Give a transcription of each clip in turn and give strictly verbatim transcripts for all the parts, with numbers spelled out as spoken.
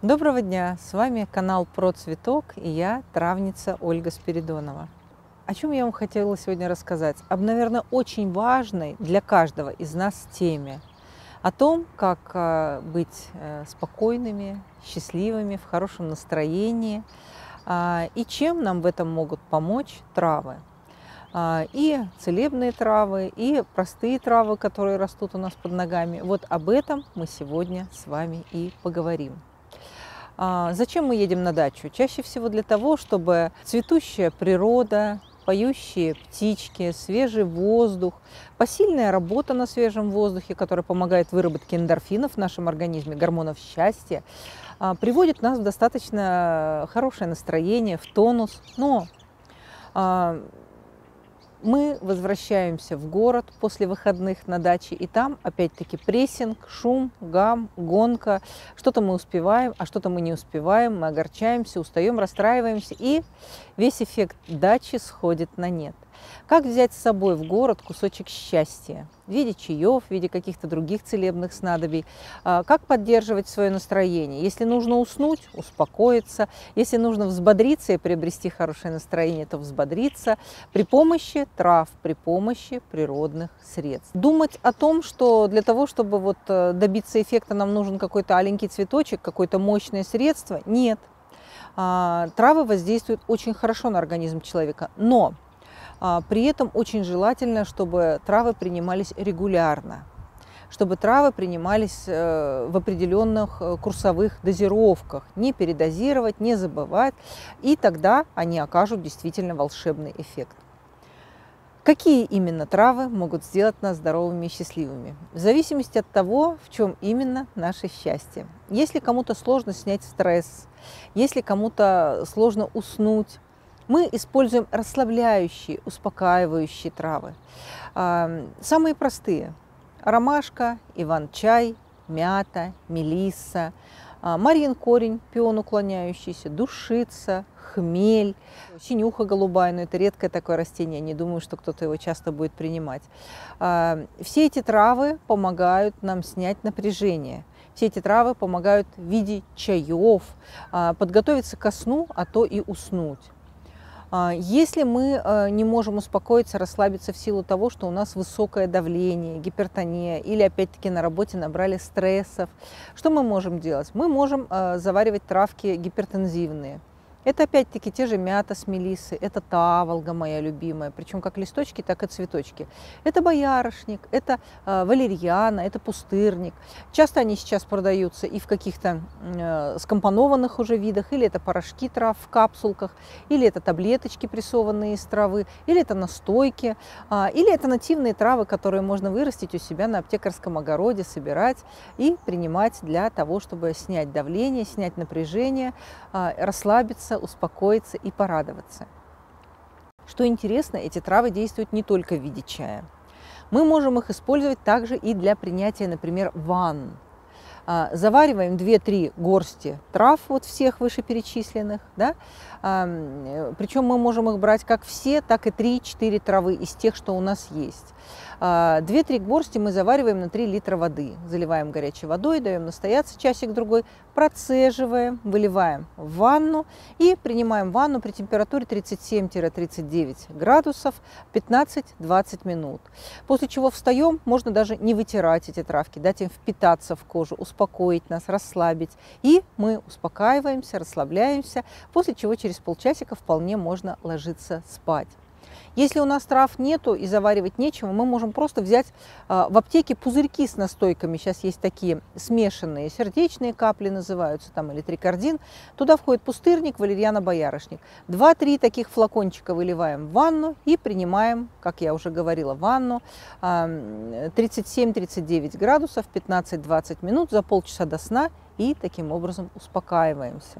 Доброго дня! С вами канал Про Цветок и я, травница Ольга Спиридонова. О чем я вам хотела сегодня рассказать? Об, наверное, очень важной для каждого из нас теме. О том, как быть спокойными, счастливыми, в хорошем настроении и чем нам в этом могут помочь травы. И целебные травы, и простые травы, которые растут у нас под ногами. Вот об этом мы сегодня с вами и поговорим. Зачем мы едем на дачу? Чаще всего для того, чтобы цветущая природа, поющие птички, свежий воздух, посильная работа на свежем воздухе, которая помогает выработке эндорфинов в нашем организме, гормонов счастья, приводит нас в достаточно хорошее настроение, в тонус. Но мы возвращаемся в город после выходных на даче, и там опять-таки прессинг, шум, гам, гонка. Что-то мы успеваем, а что-то мы не успеваем, мы огорчаемся, устаем, расстраиваемся, и весь эффект дачи сходит на нет. Как взять с собой в город кусочек счастья в виде чаев, в виде каких-то других целебных снадобий? Как поддерживать свое настроение? Если нужно уснуть, успокоиться. Если нужно взбодриться и приобрести хорошее настроение, то взбодриться при помощи трав, при помощи природных средств. Думать о том, что для того, чтобы вот добиться эффекта, нам нужен какой-то аленький цветочек, какое-то мощное средство, нет. Травы воздействуют очень хорошо на организм человека, но при этом очень желательно, чтобы травы принимались регулярно, чтобы травы принимались в определенных курсовых дозировках, не передозировать, не забывать, и тогда они окажут действительно волшебный эффект. Какие именно травы могут сделать нас здоровыми и счастливыми? В зависимости от того, в чем именно наше счастье. Если кому-то сложно снять стресс, если кому-то сложно уснуть, мы используем расслабляющие, успокаивающие травы. Самые простые – ромашка, иван-чай, мята, мелисса, марьин корень, пион уклоняющийся, душица, хмель, синюха голубая, но это редкое такое растение, не думаю, что кто-то его часто будет принимать. Все эти травы помогают нам снять напряжение. Все эти травы помогают в виде чаев подготовиться ко сну, а то и уснуть. Если мы не можем успокоиться, расслабиться в силу того, что у нас высокое давление, гипертония, или опять-таки на работе набрали стрессов, что мы можем делать? Мы можем заваривать травки гипертензивные. Это опять-таки те же мята с мелиссой, это таволга моя любимая, причем как листочки, так и цветочки. Это боярышник, это э, валерьяна, это пустырник. Часто они сейчас продаются и в каких-то э, скомпонованных уже видах, или это порошки трав в капсулках, или это таблеточки, прессованные из травы, или это настойки, э, или это нативные травы, которые можно вырастить у себя на аптекарском огороде, собирать и принимать для того, чтобы снять давление, снять напряжение, э, расслабиться, успокоиться и порадоваться. Что интересно, эти травы действуют не только в виде чая. Мы можем их использовать также и для принятия, например, ванн. Завариваем две-три горсти трав, вот всех вышеперечисленных, да? Причем мы можем их брать как все, так и три-четыре травы из тех, что у нас есть. две-три горсти мы завариваем на три литра воды, заливаем горячей водой, даем настояться часик-другой, процеживаем, выливаем в ванну и принимаем ванну при температуре тридцать семь — тридцать девять градусов пятнадцать-двадцать минут. После чего встаем, можно даже не вытирать эти травки, дать им впитаться в кожу, успокоить нас, расслабить. И мы успокаиваемся, расслабляемся, после чего через полчасика вполне можно ложиться спать. Если у нас трав нету и заваривать нечего, мы можем просто взять э, в аптеке пузырьки с настойками. Сейчас есть такие смешанные, сердечные капли называются, там, или трикардин. Туда входит пустырник, валерьяна, боярышник. два-три таких флакончика выливаем в ванну и принимаем, как я уже говорила, ванну э, тридцать семь — тридцать девять градусов пятнадцать-двадцать минут за полчаса до сна, и таким образом успокаиваемся.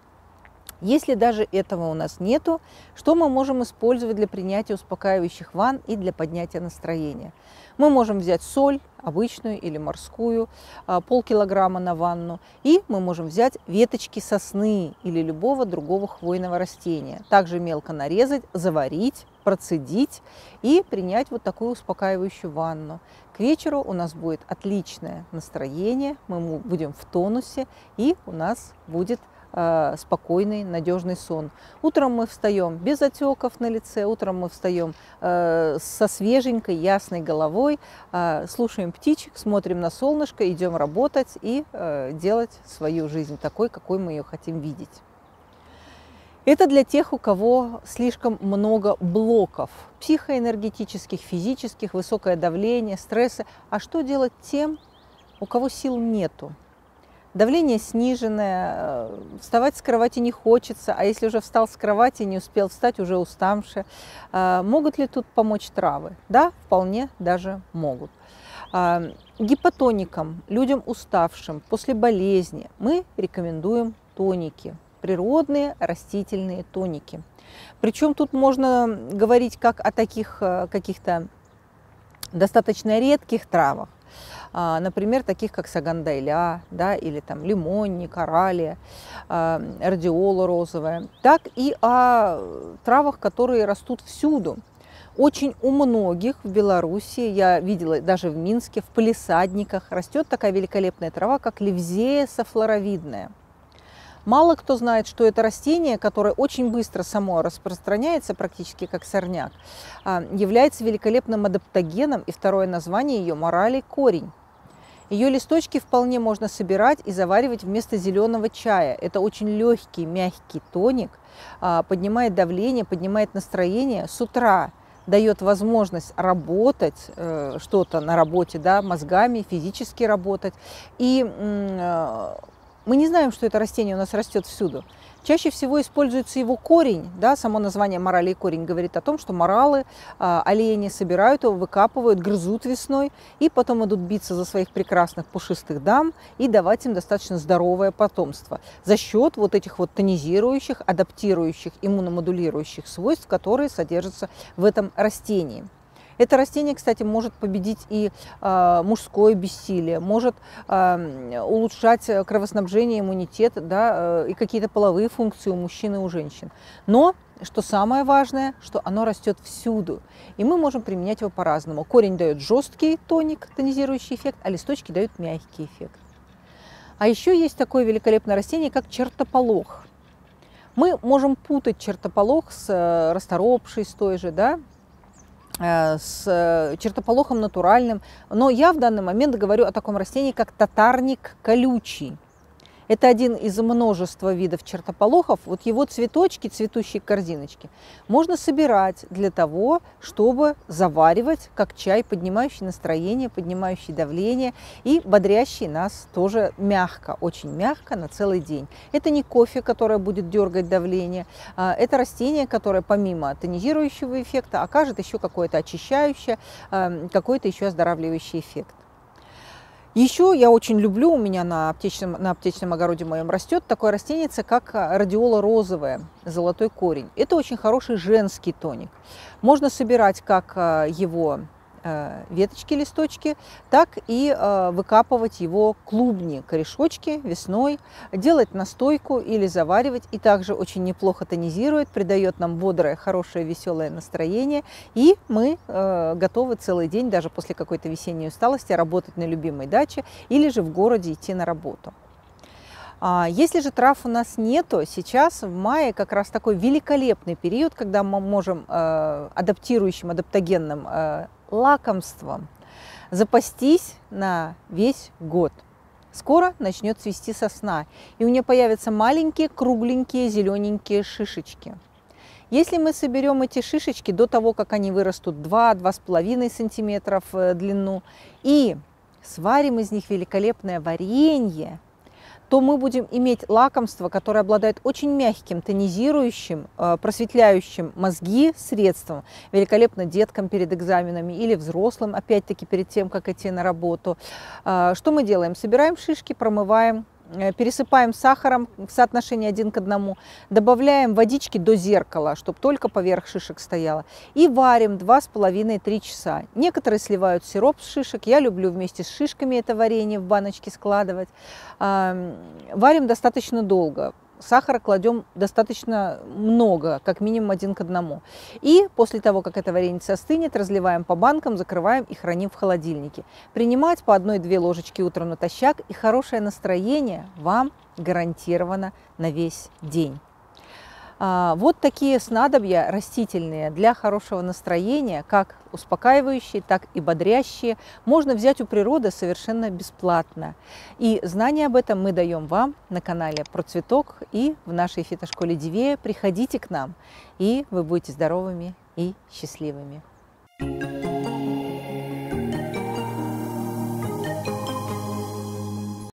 Если даже этого у нас нету, что мы можем использовать для принятия успокаивающих ванн и для поднятия настроения? Мы можем взять соль, обычную или морскую, полкилограмма на ванну, и мы можем взять веточки сосны или любого другого хвойного растения. Также мелко нарезать, заварить процедить и принять вот такую успокаивающую ванну. К вечеру у нас будет отличное настроение, мы будем в тонусе, и у нас будет э, спокойный, надежный сон. Утром мы встаем без отеков на лице, утром мы встаем э, со свеженькой, ясной головой, э, слушаем птичек, смотрим на солнышко, идем работать и э, делать свою жизнь такой, какой мы ее хотим видеть. Это для тех, у кого слишком много блоков психоэнергетических, физических, высокое давление, стрессы. А что делать тем, у кого сил нету? Давление сниженное, вставать с кровати не хочется, а если уже встал с кровати, не успел встать, уже уставший. Могут ли тут помочь травы? Да, вполне даже могут. Гипотоникам, людям уставшим после болезни мы рекомендуем тоники. Природные растительные тоники. Причем тут можно говорить как о таких каких-то достаточно редких травах, например, таких как сагандайля, да, или там лимонник, оралия, радиола розовая, так и о травах, которые растут всюду. Очень у многих в Беларуси, я видела даже в Минске, в палисадниках растет такая великолепная трава, как ливзея сафлоровидная. Мало кто знает, что это растение, которое очень быстро само распространяется, практически как сорняк, является великолепным адаптогеном, и второе название ее – моралий корень. Ее листочки вполне можно собирать и заваривать вместо зеленого чая. Это очень легкий, мягкий тоник, поднимает давление, поднимает настроение с утра, дает возможность работать, что-то на работе, да, мозгами, физически работать. И мы не знаем, что это растение у нас растет всюду. Чаще всего используется его корень. Да, само название моралий корень говорит о том, что моралы, э, олени собирают его, выкапывают, грызут весной и потом идут биться за своих прекрасных пушистых дам и давать им достаточно здоровое потомство за счет вот этих вот тонизирующих, адаптирующих, иммуномодулирующих свойств, которые содержатся в этом растении. Это растение, кстати, может победить и э, мужское бессилие, может э, улучшать кровоснабжение, иммунитет, да, э, и какие-то половые функции у мужчин и у женщин. Но, что самое важное, что оно растет всюду, и мы можем применять его по-разному. Корень дает жесткий тоник, тонизирующий эффект, а листочки дают мягкий эффект. А еще есть такое великолепное растение, как чертополох. Мы можем путать чертополох с расторопшей, с той же, да, с чертополохом натуральным, но я в данный момент говорю о таком растении, как татарник колючий. Это один из множества видов чертополохов. Вот его цветочки, цветущие корзиночки, можно собирать для того, чтобы заваривать как чай, поднимающий настроение, поднимающий давление и бодрящий нас тоже мягко, очень мягко на целый день. Это не кофе, которое будет дергать давление, это растение, которое помимо тонизирующего эффекта окажет еще какое-то очищающее, какой-то еще оздоравливающий эффект. Еще я очень люблю, у меня на аптечном, на аптечном огороде моем растет такое растение, как радиола розовая, золотой корень. Это очень хороший женский тоник. Можно собирать как его веточки, листочки, так и выкапывать его клубни, корешочки весной, делать настойку или заваривать. И также очень неплохо тонизирует, придает нам бодрое, хорошее, веселое настроение. И мы готовы целый день, даже после какой-то весенней усталости, работать на любимой даче или же в городе идти на работу. Если же трав у нас нету, сейчас в мае как раз такой великолепный период, когда мы можем адаптирующим, адаптогенным лакомством запастись на весь год. Скоро начнет цвести сосна, и у нее появятся маленькие, кругленькие, зелененькие шишечки. Если мы соберем эти шишечки до того, как они вырастут два-два с половиной сантиметров в длину, и сварим из них великолепное варенье, то мы будем иметь лакомство, которое обладает очень мягким, тонизирующим, просветляющим мозги средством, великолепно деткам перед экзаменами или взрослым, опять-таки, перед тем, как идти на работу. Что мы делаем? Собираем шишки, промываем, пересыпаем сахаром в соотношении один к одному, добавляем водички до зеркала, чтобы только поверх шишек стояло, и варим два с половиной-три часа. Некоторые сливают сироп с шишек, я люблю вместе с шишками это варенье в баночке складывать. Варим достаточно долго. сахара кладем достаточно много, как минимум один к одному. И после того, как это варенье остынет, разливаем по банкам, закрываем и храним в холодильнике. Принимать по одной-две ложечки утром натощак, и хорошее настроение вам гарантировано на весь день. Вот такие снадобья растительные для хорошего настроения, как успокаивающие, так и бодрящие, можно взять у природы совершенно бесплатно. И знания об этом мы даем вам на канале Про Цветок и в нашей фитошколе Дивея. Приходите к нам, и вы будете здоровыми и счастливыми.